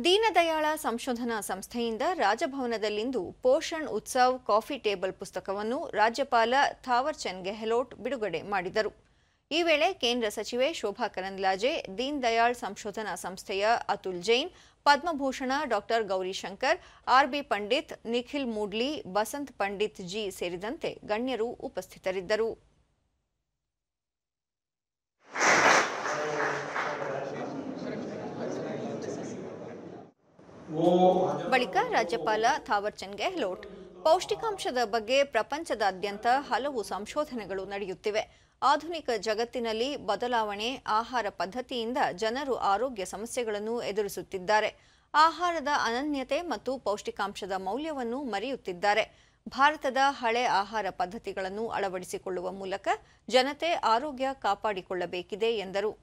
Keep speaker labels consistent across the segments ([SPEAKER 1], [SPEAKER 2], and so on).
[SPEAKER 1] ದೀನದಯಾಳ ಸಂಶೋಧನಾ ಸಂಸ್ಥೆಯಿಂದ ರಾಜಭವನದಲ್ಲಿಂದು ಪೋಷಣ್ ಉತ್ಸವ್ ಕಾಫಿ ಟೇಬಲ್ ಪುಸ್ತಕವನ್ನು ರಾಜ್ಯಪಾಲ ಥಾವರ್ ಚಂದ್ ಗೆಹ್ಲೋಟ್ ಬಿಡುಗಡೆ ಮಾಡಿದರು. ಈ ವೇಳೆ ಕೇಂದ್ರ ಸಚಿವೆ ಶೋಭಾ ಕರಂದ್ಲಾಜೆ, ದೀನ್ ದಯಾಳ್ ಸಂಶೋಧನಾ ಸಂಸ್ಥೆಯ ಅತುಲ್ ಜೈನ್, ಪದ್ಮಭೂಷಣ ಡಾಕ್ಟರ್ ಗೌರಿ ಶಂಕರ್, ಆರ್.ಬಿ. ಪಂಡಿತ್, ನಿಖಿಲ್ ಮೂಡ್ಲಿ, ಬಸಂತ್ ಪಂಡಿತ್ ಜಿ ಸೇರಿದಂತೆ ಗಣ್ಯರು ಉಪಸ್ಥಿತರಿದ್ದರು. ಬಳಿಕ ರಾಜ್ಯಪಾಲ ಥಾವರ್ ಚಂದ್ ಗೆಹ್ಲೋಟ್, ಪೌಷ್ಟಿಕಾಂಶದ ಬಗ್ಗೆ ಪ್ರಪಂಚದಾದ್ಯಂತ ಹಲವು ಸಂಶೋಧನೆಗಳು ನಡೆಯುತ್ತಿವೆ. ಆಧುನಿಕ ಜಗತ್ತಿನಲ್ಲಿ ಬದಲಾವಣೆ ಆಹಾರ ಪದ್ಧತಿಯಿಂದ ಜನರು ಆರೋಗ್ಯ ಸಮಸ್ಯೆಗಳನ್ನು ಎದುರಿಸುತ್ತಿದ್ದಾರೆ. ಆಹಾರದ ಅನನ್ಯತೆ ಮತ್ತು ಪೌಷ್ಟಿಕಾಂಶದ ಮೌಲ್ಯವನ್ನು ಮರೆಯುತ್ತಿದ್ದಾರೆ. ಭಾರತದ ಹಳೆ ಆಹಾರ ಪದ್ಧತಿಗಳನ್ನು ಅಳವಡಿಸಿಕೊಳ್ಳುವ ಮೂಲಕ ಜನತೆ ಆರೋಗ್ಯ ಕಾಪಾಡಿಕೊಳ್ಳಬೇಕಿದೆ ಎಂದರು.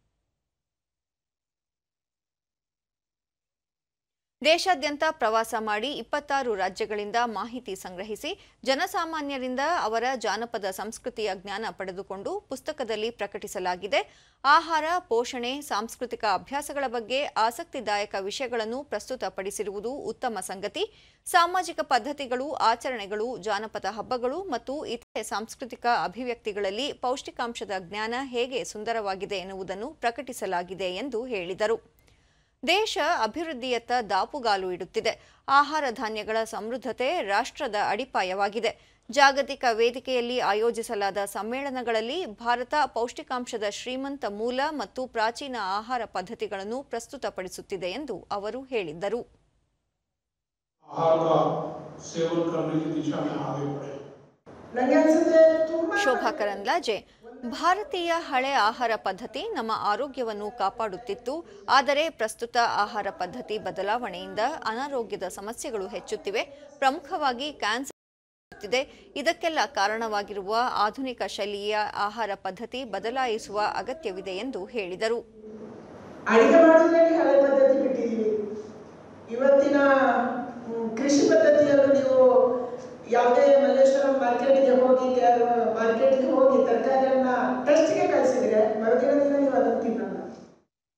[SPEAKER 1] ದೇಶಾದ್ಯಂತ ಪ್ರವಾಸ ಮಾಡಿ 26 ರಾಜ್ಯಗಳಿಂದ ಮಾಹಿತಿ ಸಂಗ್ರಹಿಸಿ ಜನಸಾಮಾನ್ಯರಿಂದ ಅವರ ಜಾನಪದ ಸಂಸ್ಕೃತಿಯ ಜ್ಞಾನ ಪಡೆದುಕೊಂಡು ಪುಸ್ತಕದಲ್ಲಿ ಪ್ರಕಟಿಸಲಾಗಿದೆ. ಆಹಾರ, ಪೋಷಣೆ, ಸಾಂಸ್ಕೃತಿಕ ಅಭ್ಯಾಸಗಳ ಬಗ್ಗೆ ಆಸಕ್ತಿದಾಯಕ ವಿಷಯಗಳನ್ನು ಪ್ರಸ್ತುತಪಡಿಸಿರುವುದು ಉತ್ತಮ ಸಂಗತಿ. ಸಾಮಾಜಿಕ ಪದ್ಧತಿಗಳು, ಆಚರಣೆಗಳು, ಜಾನಪದ ಹಬ್ಬಗಳು ಮತ್ತು ಇತರೆ ಸಾಂಸ್ಕೃತಿಕ ಅಭಿವ್ಯಕ್ತಿಗಳಲ್ಲಿ ಪೌಷ್ಟಿಕಾಂಶದ ಜ್ಞಾನ ಹೇಗೆ ಸುಂದರವಾಗಿದೆ ಎನ್ನುವುದನ್ನು ಪ್ರಕಟಿಸಲಾಗಿದೆ ಎಂದು ಹೇಳಿದರು. ದೇಶ ಅಭಿವೃದ್ಧಿಯತ್ತ ದಾಪುಗಾಲು ಇಡುತ್ತಿದೆ. ಆಹಾರ ಧಾನ್ಯಗಳ ಸಮೃದ್ಧತೆ ರಾಷ್ಟ್ರದ ಅಡಿಪಾಯವಾಗಿದೆ. ಜಾಗತಿಕ ವೇದಿಕೆಯಲ್ಲಿ ಆಯೋಜಿಸಲಾದ ಸಮ್ಮೇಳನಗಳಲ್ಲಿ ಭಾರತ ಪೌಷ್ಟಿಕಾಂಶದ ಶ್ರೀಮಂತ ಮೂಲ ಮತ್ತು ಪ್ರಾಚೀನ ಆಹಾರ ಪದ್ಧತಿಗಳನ್ನು ಪ್ರಸ್ತುತಪಡಿಸುತ್ತಿದೆ ಎಂದು ಅವರು ಹೇಳಿದರು. ಶೋಭಾ ಕರಂದ್ಲಾಜೆ, ಭಾರತೀಯ ಹಳೆ ಆಹಾರ ಪದ್ಧತಿ ನಮ್ಮ ಆರೋಗ್ಯವನ್ನು ಕಾಪಾಡುತ್ತಿತ್ತು. ಆದರೆ ಪ್ರಸ್ತುತ ಆಹಾರ ಪದ್ಧತಿ ಬದಲಾವಣೆಯಿಂದ ಅನಾರೋಗ್ಯದ ಸಮಸ್ಯೆಗಳು ಹೆಚ್ಚುತ್ತಿವೆ. ಪ್ರಮುಖವಾಗಿ ಕ್ಯಾನ್ಸರ್ ಹೆಚ್ಚುತ್ತಿದೆ. ಇದಕ್ಕೆಲ್ಲ ಕಾರಣವಾಗಿರುವ ಆಧುನಿಕ ಶೈಲಿಯ ಆಹಾರ ಪದ್ಧತಿ ಬದಲಾಯಿಸುವ ಅಗತ್ಯವಿದೆ ಎಂದು ಹೇಳಿದರು.
[SPEAKER 2] ಇವತ್ತಿನ ಕೃಷಿ ಪದ್ಧತಿಯನ್ನು ನೀವು ಯಾವುದೇ ಮಲ್ಲೇಶ್ವರಂ ಮಾರ್ಕೆಟ್ಗೆ ಹೋಗಿ ತರಕಾರಿಯನ್ನ ಟೆಸ್ಟ್ಗೆ ಕಳಿಸಿದ್ರೆ ಮರುದಿನ ನೀವು ಅದನ್ನು ತಿನ್ನೋದು.